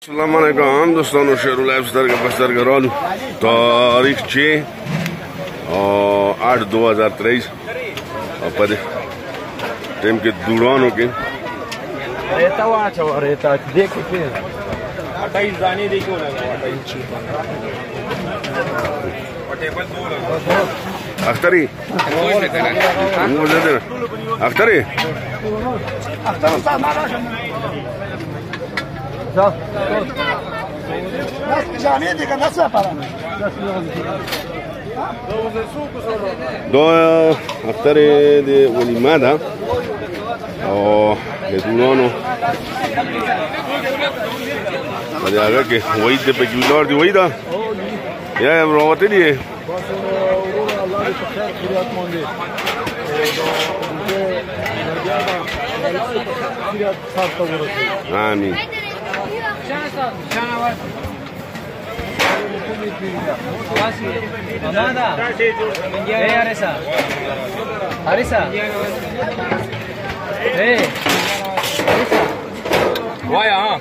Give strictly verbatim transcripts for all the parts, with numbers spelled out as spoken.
السلام علیکم دوستانو، شعر لایف سترګه په سترګه رالو. تاریخ چې آठ دو هزار تیئیس په دې ټیم کې دوړانو کې ریتا واچو ریتا دې کې اټای ځانې دې کې ولا اختري مو زده اختري اختر استاد ما راشه 자, دو اختر د ولیمه ده او د دورانو په دې هغه کې وایي د پکې ولاړ دي وایي دا یا هم راوتلي یې آمین. Hey Arisa, Arisa, hey Arisa, why ah?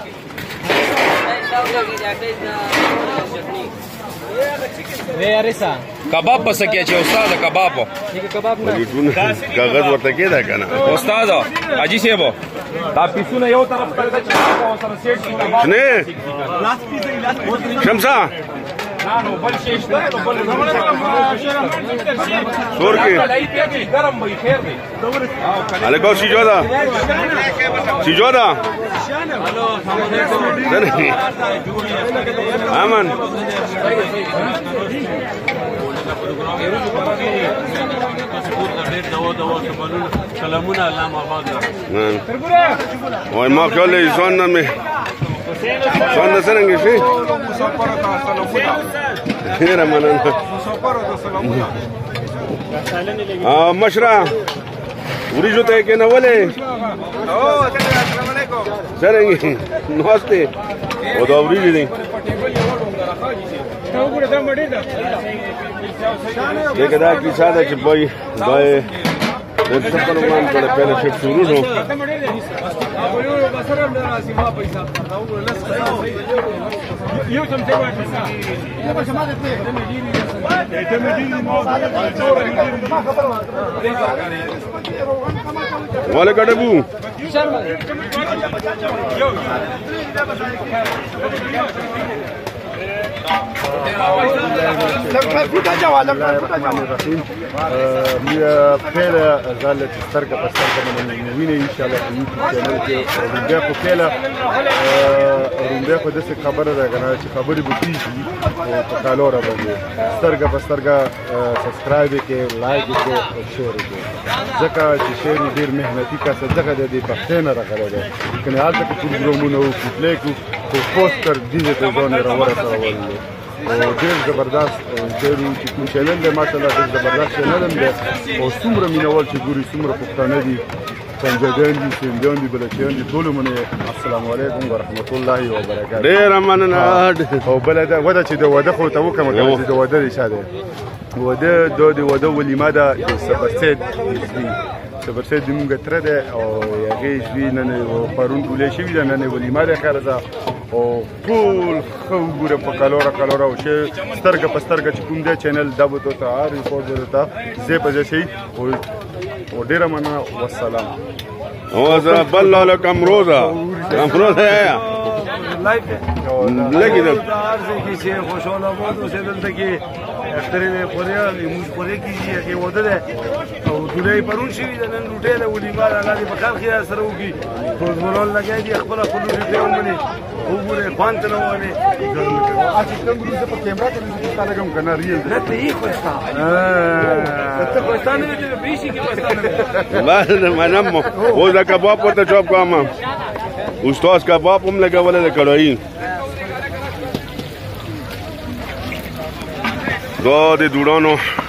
Hey Arisa, کباب پس کې چې استاد کباب ٹھیک کباب نه کاغذ ورته کېده کنه استاد اجي سیبو دا پیسونه یو طرف ته چې او سره سیټ کی کباب نه شمسا نو بل شي شته نو بل سور کې ګرم وي خیر دی الګو سجودا سجودا امن سلامونه علامه آباد وای ما کله ځان نه مې ځان نه څنګه شي خیر مننه ا مشرا وریجو ته کې نه ولې او السلام علیکم څنګه نوسته او دا وریجو دي دیکھا دا کی سادہ چھ بھائی دائے دل سپن مان کڑے پہلے شٹ شروع ہو والے کڑے بو پهله غلط سترګه په سترګه باندې ویني ان شاء الله په یوټیوب چینل کې رومبیا په پهله رومبیا په داسې خبره ده کنه چې خبرې به کیږي په کالوره باندې سترګه په سترګه سبسکرایب کې لایک کې او شیر کې ځکه چې شیر ډیر مهنتي کس ځکه د دې پښتنه راغلی ده کنه حالت کې پروګرامونه او پلیک او پوسټر دې ته ځونه راوړل او ډېر زبردست ډېر چې کوم چینل دی ماشاءالله ډېر زبردست چینل دی او څومره مینوال چې ګوري څومره پښتانه دي پنجابیان دي سندیان دي بلوچیان دي ټول منه السلام علیکم ورحمت الله وبرکاته ډېر مننه او بل دا ودا چې د واده خو ته وکم چې د واده رشاده واده د واده ولیمه ده سبرسید سبرسید د مونږ تر ده او هغه شوی نن پرون ټولې شوی ده نن ولیمه ده خیر ده او ټول خو ګوره په کالوره کالوره او شی سترګه په سترګه چې کوم دی چینل دا به ته هر ریپورټ ورته زه په ځای او او ډیره مننه والسلام او زه بل لکم روزه روزه یا لایک لګی ده ارزه کې چې خوشاله مو اوسه دلته کې اخترې په خوریا موږ خورې کیږي چې وده ده او دلای پرون شي نن لوټه له ولیمه الله دې په خیر خیر سره وږي ټول ورول لګای دي خپل خپل دې ومني وګوره خوان ته نه ونه اته کوم روزه په کیمرا کې چې تا لګم کنه ریل نه ته یې خوستا ته خوستا نه دې بیشي کې خوستا ما منم او دا کباب ورته چاپ کوم استاد کباب هم لګولې د کړای دا د دوړانو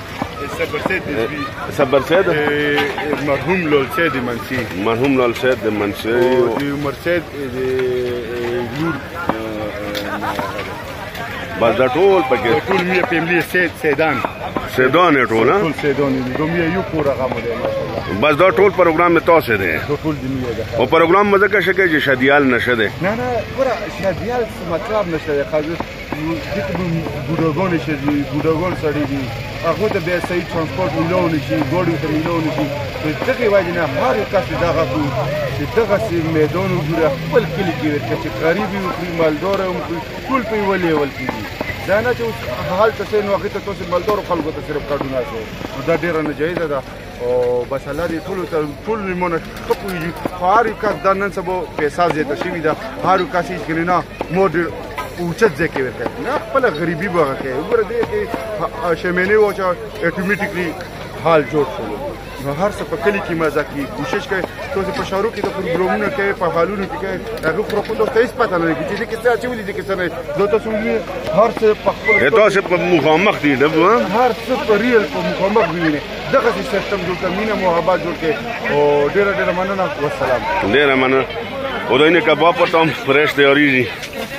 صبر سید مرحوم لول سید منسی مرحوم لول سید منسی او عمر سید لور بس دا ټول پکې ټول مې فیملی سید سیدان سیدان یې ټول ها ټول سیدان دي دومره یو پورا غو دی ماشاءالله بس دا ټول پروګرام می تاسو دی ټول دي مې او پروګرام مزه کې شګه چې شادیال نشه دی نه نه ګوره شادیال څه مطلب نشه دی خاص دغه ګډوګون شي ګډوګون سړي دي هغه ته به صحیح ترانسپورت ملون شي ګوډو ته ملون شي دغه وجه نه هر کس دغه کو چې دغه سي میدان وګوره خپل کلی کې چې قریبي او مالدار او ټول په ولې ول کېږي دا نه چې حال ته نو هغه ته تاسو مالدار خلکو ته صرف کارونه شو دا ډیره ناجایز ده او بس الله دې ټول ته ټول مونږ خپويږي هر کس د نن سبا پیسې زیاته شي دا هر کس یې کنه مور اوچت ځکه ورته نه خپل غریبي بغه کوي وګوره دې کې شمنه و چې اتوماتیکلی حال جوړ شو نو هر څه په کلی کې مزه کوي کوشش کوي چې په شهرو کې د پروګرامونو کې په حالونو کې کوي هغه پروګرام ته هیڅ پته نه لګي چې کې څه چولې دي کې څه نه دوته سوي هر څه په خپل تاسو په مخامخ دي دغه هر څه په ریل په مخامخ ویني دغه سیستم جوړ کمینه محبت جوړ کې او ډېر ډېر مننه والسلام ډېر مننه او دینه کباب په تام فرش تیاریږي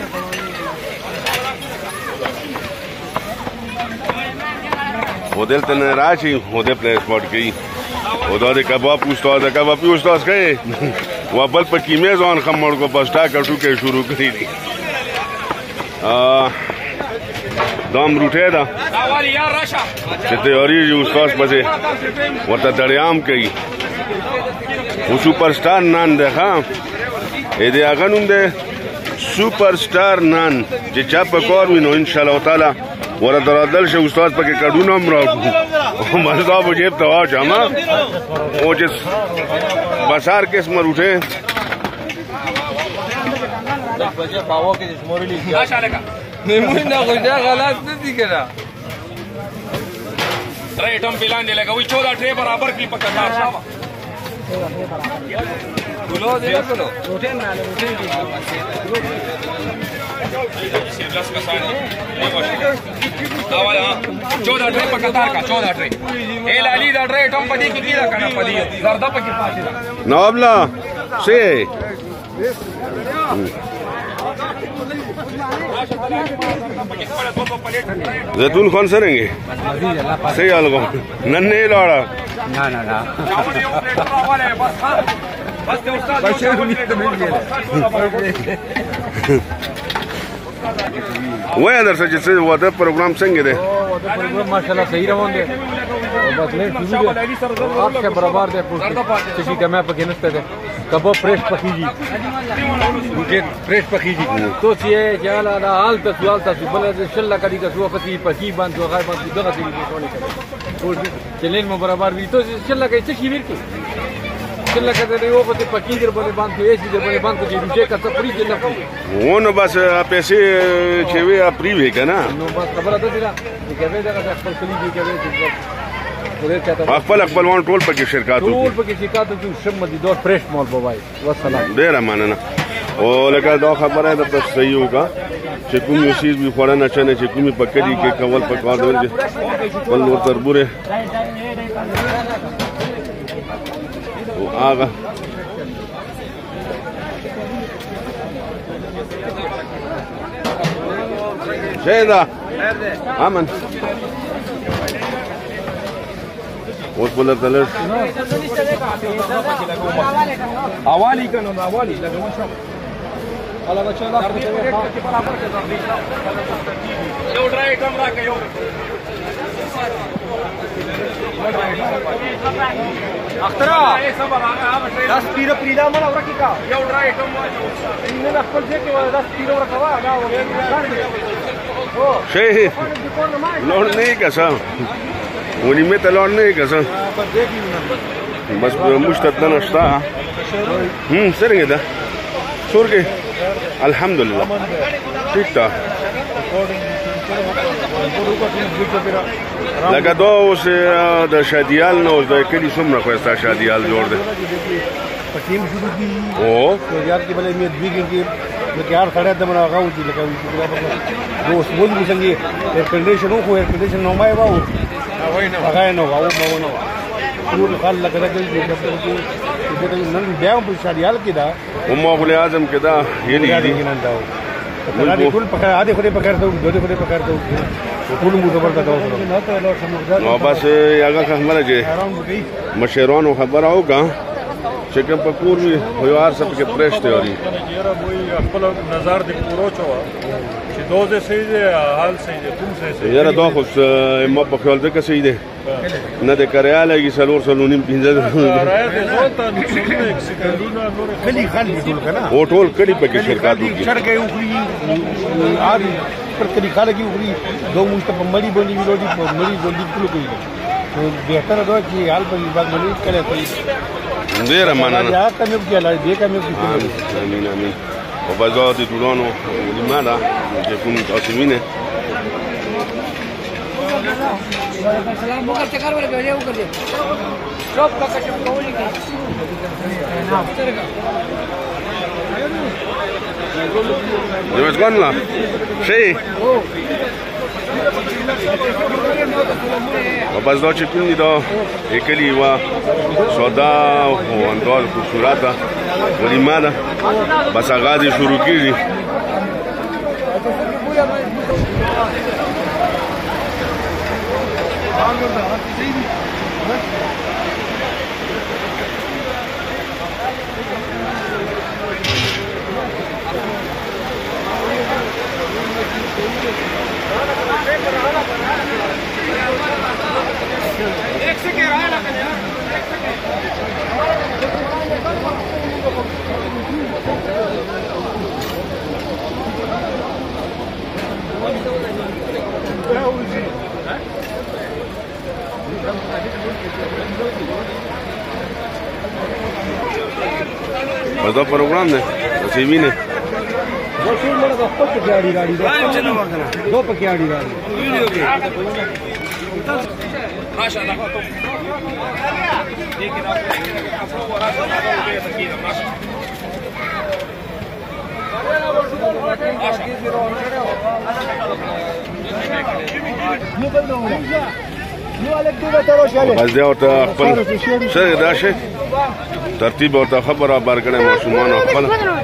هوټل ته نه راشي هوټل پلیس پورت کوي او دا د کباب استاد د کباب استاد کوي و بل په کیمه ځان خمر کو پستا کټو کې شروع کړی دي ا دام روټه دا چې تیاری یو استاد بځه ورته دړیام کوي او سوپر سٹار نان ده ها اې دې هغه نوم ده سوپر سٹار نان چې چا په کار وینو ان شاء الله تعالی ورته درادل شه استاد پکې کډونه هم راکو او مزه به جیب ته واچم او چې بازار کې اسمه روټه نمونه غوډه غلط نه دي کنه ریټم پلان دی لګوي چودہ ټری برابر کلی پکا کار شابه ګلو دی ګلو روټه نه روټه دی دس کسانی دا والا چودہ ټری پکا کار کا چودہ ټری اے لالی دا ټری ټم پدی کی کیدا کنه پدی زردا پکې پاتې نواب لا سي زيتون خان سرنگي صحیح الگو ننه لاړه نه نه نه بس ته استاد وای درته چې څه واده پروګرام څنګه دی واده پروګرام ماشاءالله صحیح روان دی بس لیٹ شروع دی آپ سے برابر دی چې کمه پکې نشته دی کباب فرش پخیږي روټه فرش پخیږي تو چې جاله دا حال ته سوال تاسو بل شل کړي که سو پتی پکی باندې غای باندې دغه دې کوي چلین مو برابر وی تو شل کړي څه شي ورکی شل کړي یو پتی پکی در باندې باندې ایسي در باندې باندې روټه کا څه پری نه پری ونه بس پیسې چې وی اپری وی کنه نو بس خبره ده دا چې به دا خپل کلی دی کوي خپل خپلوان ټول پکې شرکت ټول پکې شرکت کوي شم دي دور فرش مال بوای والسلام ډیر مننه او لکه دا خبره ده په صحیح وکا چې کوم یو شی به خورا نه چنه چې کومي پکړي کې کول پکوان دی بل نور تربوره او هغه شهدا امن اوس بوله تلل اوالی کنه اوالی لګو شو الله بچا دا یو ډرای کم راکې یو اخترا داس پیر پریدا مل ورکی کا یو ډرای کم نه خپل ځکه ولا داس پیر ورکوا دا شهید لون نه کسا ونی مې ته لون نه کسا بس مشتت نه نشتا هم څنګه ده څورګه الحمدلله ٹھیک تا لکه دا اوس د شادیال نه اوس د کلي څومره خوستا شادیال جوړ دی پټیم شروع کی او یار کې بلې مې دوی کې لکه یار سره د منو غاو دي لکه اوس مونږ څنګه ایر کنډیشن خو ایر کنډیشن نو مای واو هغه نه واو مو نه ټول خلک لکه دغه نن بیا په شادیال کې دا امه غل اعظم کې دا یلی دي هذه كل بكار هذه خدي بكار تو دودي خدي بكار تو ټول مو زبر کا دا نو بس هغه خبره چې مشرانو خبره وکړه چې کوم په کور وي یو هر څه کې پرېشته وري یاره وای خپل نظر دې پورو چوا چې دوزه صحیح دی حال صحیح دی کوم صحیح دی یاره دا خو ما په خیال ده کې صحیح دی نه د کریاله کې سلور سلونیم پینځه راځي دې ځوانته نو یک سکندونه نور خلی خل ټول کنه او ټول کړي په کې شرکت وکړي شرکې وکړي ار پر طریقه لګي وکړي دو مشته په مړی باندې ویلوډي په مړی باندې ټول کوي نو بهتره دا چې حال په باندې باندې کړي کوي ډیر مننه یا کوم کې لا دې کوم کې امين امين او بازار دي دورانو ولماذا يكون قاسمين سلام مو کر چکر ور بهجه وکړي شوب کا کچ کولی کی دمش قلنا شيء وبس دا چې کوم دا اکلی وا سودا او اندال خوشوراته ولماذا بس غادي شروع کیږي एक सेकंड रहा ना यार बस दो प्रोग्राम ने सीवी ने वो फिर मेरा दोस्त को गाड़ी गाड़ी दो पकियाड़ी गाड़ी वीडियो के माशाल्लाह लेकिन आपको بس دی ورته خپل څه دا شي ترتیب ورته خبره بارګنه ماشومان خپل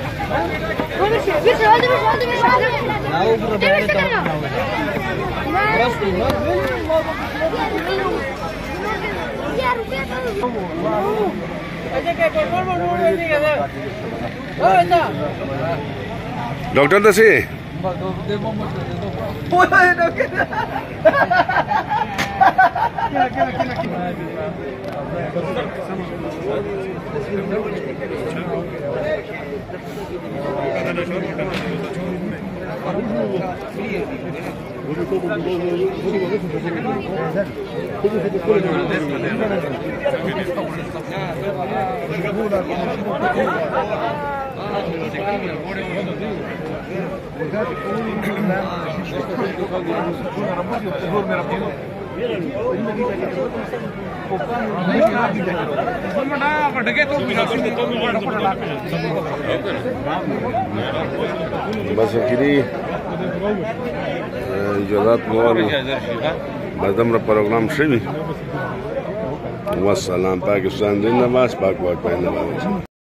ډاکټر دسي بس کړي اجازه موري بدمره پروګرام شوی والسلام پاکستان زنده باد پاک پاک زنده باد